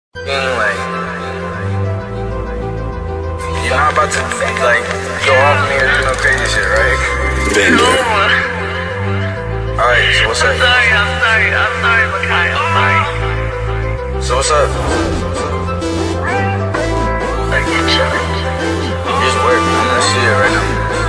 Like, you're not about to like go off me or do no crazy shit, right? Vendr. Alright, so what's up? I'm sorry, Machai, I'm sorry. So what's up? Like, you're chilling. Just work, man. I see it right now.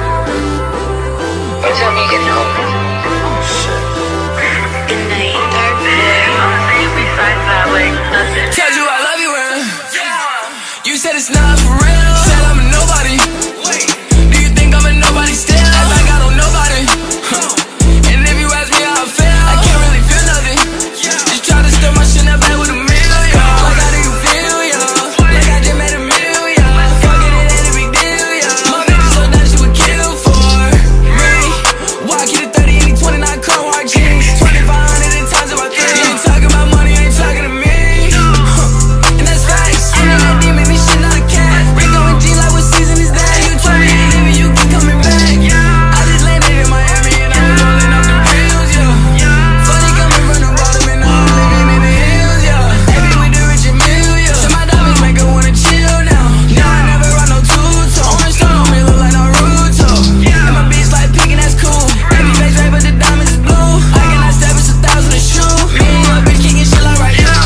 You tell me you get home. Shit. Good night, Darkboy. I'm saying besides that, like, nothing. Told you I love you, you said it's not for real. Said I'm a nobody. Do you think I'm a nobody still? Act like I don't nobody. And if you ask me how I feel, I can't really feel nothing. Just try to steal my shit up back with a million. Like how do you feel, yeah? Like I just made a million. Fuck it, it ain't a big deal, yeah. My bitch so that she would kill for me. Walk you to 30 and he 29 chrome hard jeans. 2,500 in times about 3. You ain't talking about money, you ain't talking to me. And that's facts. You ain't a demon, this shit not a cat. Rico and G like what season is that? You told me to leave and you keep coming back. I just landed in Miami and I'm rolling up the pills, yeah. Funny coming from the bottom and now I'm living in the hills, yeah. Baby with the rich and mill, yeah. So my diamonds make her wanna chill now. Now I never ride no two-tone. Orange stone on me look like Naruto. And my bitch like pink and that's cool. Baby face red but the diamonds is blue. I cannot step, it's 1,000 is true. Me and your bitch kicking shit like right now.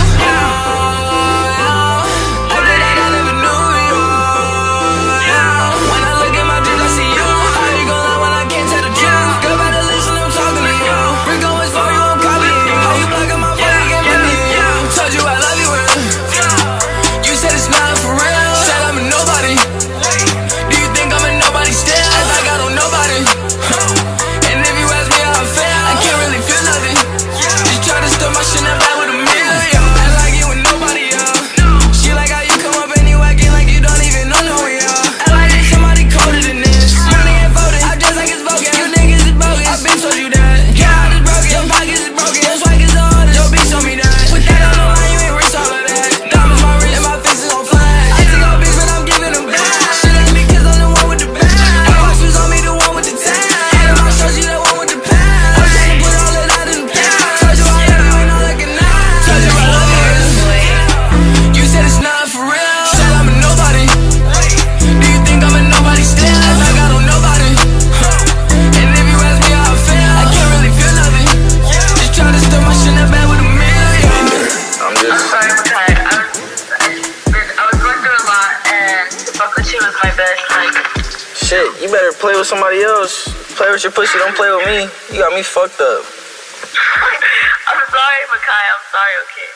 After that I never knew you. When I look at my dreams I see you. How you gon' lie when I can't tell the truth? Girl better listen, I'm talking to you. Rico is for you, I'm copying you. How you blocking my phone, you can't me. Told you I love you, you said it's not for real. Said I'm a nobody. Do you think I'm a nobody still? Act like I don't nobody. And if you ask me how I feel, I can't really feel nothing. Just try to steal my shit up back with a million. Act like you a nobody, yeah. She like how you come up and you acting like you don't even know me, yeah. Act like there's somebody colder than this. Money ain't voted, I dress like it's broken. You niggas is bogus, I been told you that. Your heart is broken, your pockets is broken. Your swag is the hardest, your bitch told me that. With that on the line, you ain't rich all of that. Diamonds my wrist and my face is on flash. I take all bitch but I'm giving them back. Shit ain't me cause I'm the one with the bag. My boss was on me, the one with the tag. And my shows you the one with the pad. I'm trying to put all of that in the pad. Told you I love you and all I can lie. Told you I love you. You said it's not for real. Said I'm a nobody. Do you think I'm a nobody still? Act like I don't nobody. And if you ask me how I feel, I can't really feel nothing. Just try to steal my shit up back with a million. I'm just. I'm sorry, Machai. I was going through a lot, and to fuck with you was my best, like. Shit, you better play with somebody else. Play with your pussy, don't play with me. You got me fucked up. I'm sorry, Machai. I'm sorry, okay?